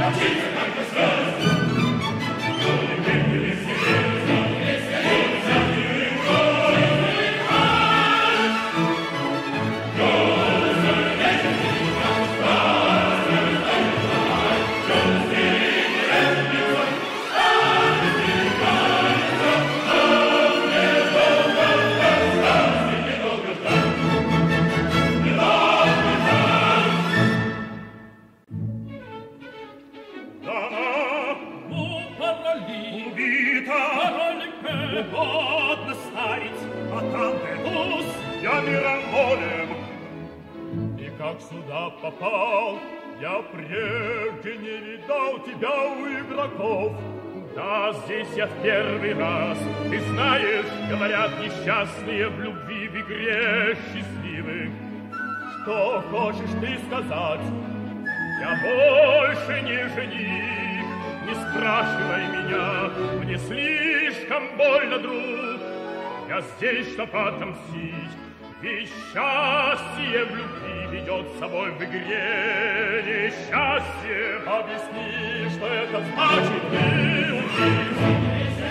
Несчастные в любви, в игре счастливы. Что хочешь ты сказать? Я больше не жених. Не спрашивай меня, мне слишком больно, друг. Я здесь, чтоб отомстить. Ведь счастье в любви ведет с собой в игре несчастье. Объясни, что это значит, ты убийца.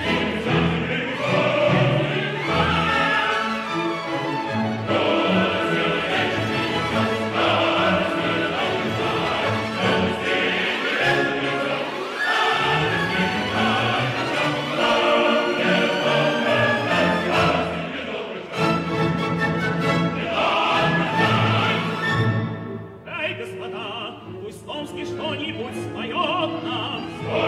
Что-нибудь споет нам.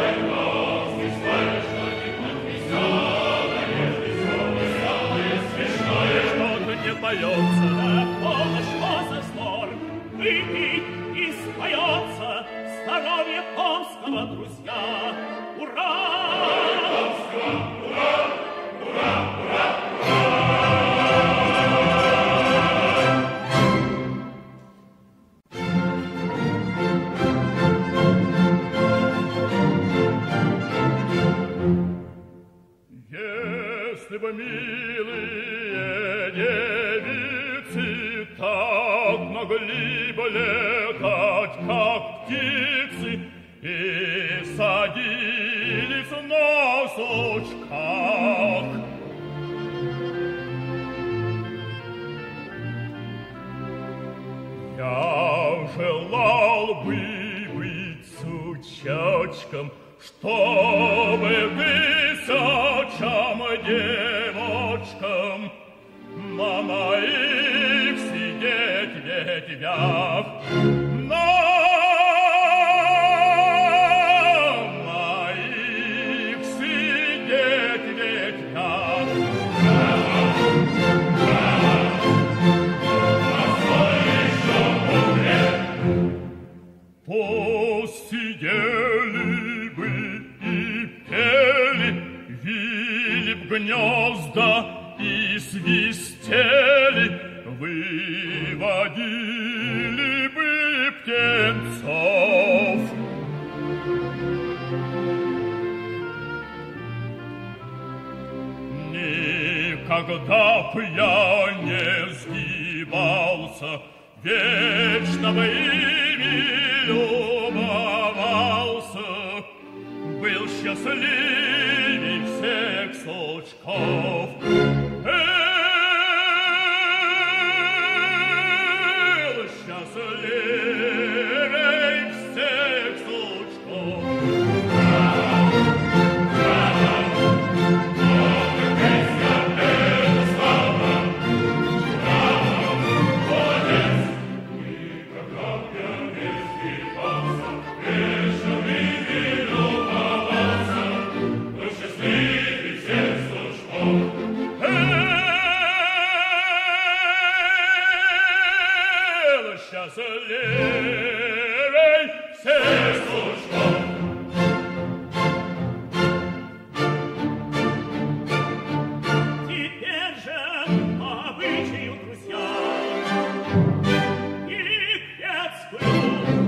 Что-то не поется. Да, что за спор? Выпить и споется. Здоровье Томского, друзья. Ура! Томского! Ура! Ура! Ура! Если бы милые девицы так могли бы летать, как птицы, и садились на сучках. Я желал бы быть сучочком, чтобы тысячам девочкам на моих сидеть ветвях, на моих сидеть ветвях. Пусть сидели бы и пели, вили б гнезда и свистели, выводили бы птенцов. Никогда б я не сгибался, вечно бы ими любовался, был счастливей всех сучков. Был счастливей всех сучков. Счастливей всех сучков. Теперь же по обычаю, друзья, и детскую.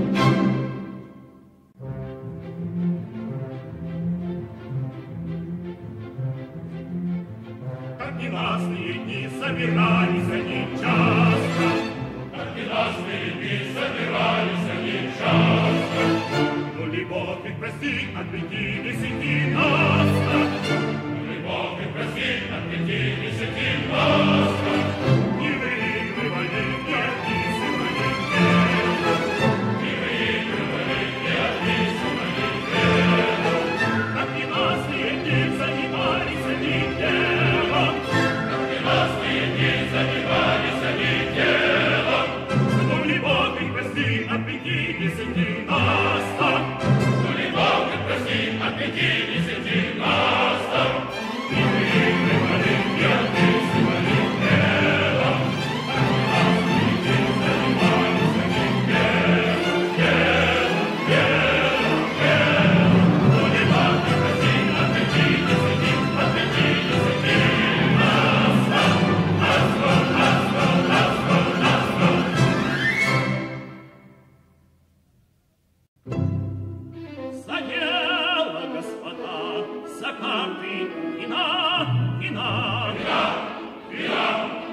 Как ненастные дни собирались они часто, как ненастные дни собирались они часто, тянули Милый Бог, ведь прости, отвлеки, не сиди нас. Милый Бог, ведь прости, отвлеки, не сиди нас. Не выигрывай, не описывай, не выигрывай, не описывай, как ненастные дни занимались они делом, как ненастные дни занимались они делом. Милый Бог, ведь прости, отвлеки, не сиди нас. Милый Бог, ведь прости, отвлеки, не сиди нас. Не выигрывай, не описывай, за дело, господа, за карты, вина, вина, вина, вина.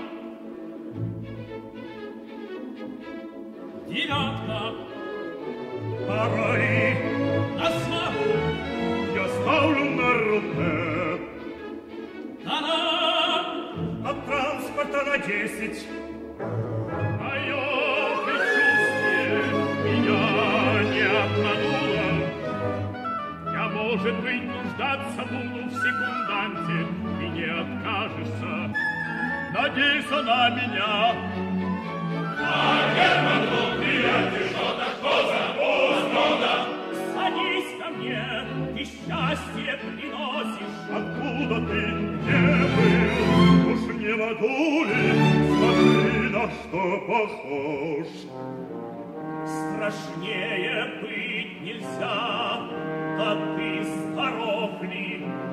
Девятка. Пари. На сваху. Я ставлю на рупе. На. От транспорта на 10. Мое предчувствие меня не обмануло. Я, может быть, нуждаться буду в секунданте, и не откажешься. Надейся на меня. А Герман, друг, приятель, что-то что за поздно. Садись ко мне, ты счастье приносишь. Откуда ты, где был? Уж не в аду ли? Смотри, на что похож. Страшнее быть нельзя, да ты здоров ли?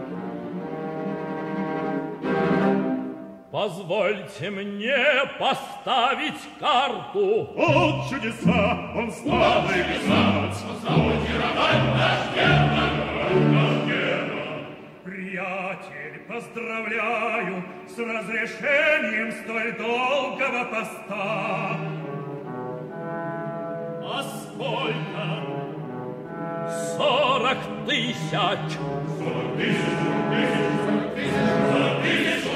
Позвольте мне поставить карту. Вот чудеса, он стал играть. Он стал играть наш Герман. Приятель, поздравляю с разрешением столь долгого поста. А сколько? 40 000. 40 000, 40 000, 40 000.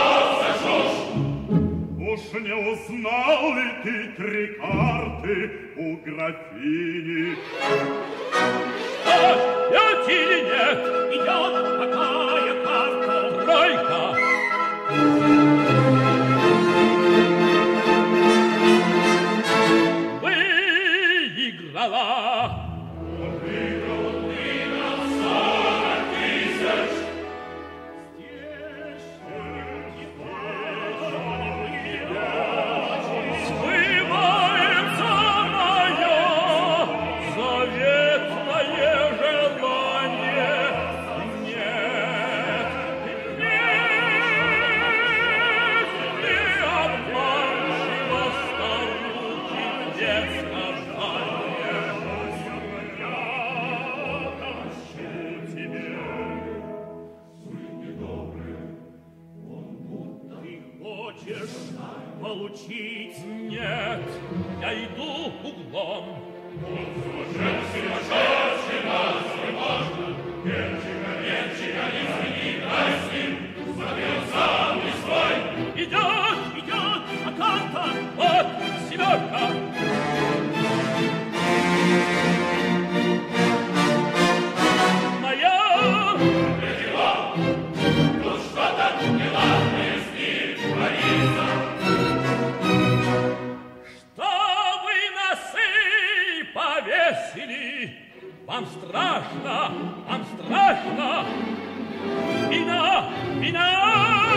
Уж не узнал ли ты 3 карты у графини? Что, 5 или нет? Идет какая карта? 3. Выиграла. Он выиграл 40 000. Сбывается мое заветное желание. Нет, нет, не обманчиво старухи детско знание. Я отомщу тебе. Сын недобрый, он будто ты хочешь получить. Нет, я иду углом. Он сумасшедший, сумасшедший, возможно. Венчика, венчика, не звони, дай с ним. Смотрел сам не свой. Идет, идет, а карта, вот, 7. Моя. Тут что-то неладное с ним творится. Чтобы носы повесили, вам страшно, вам страшно. Вина, вина.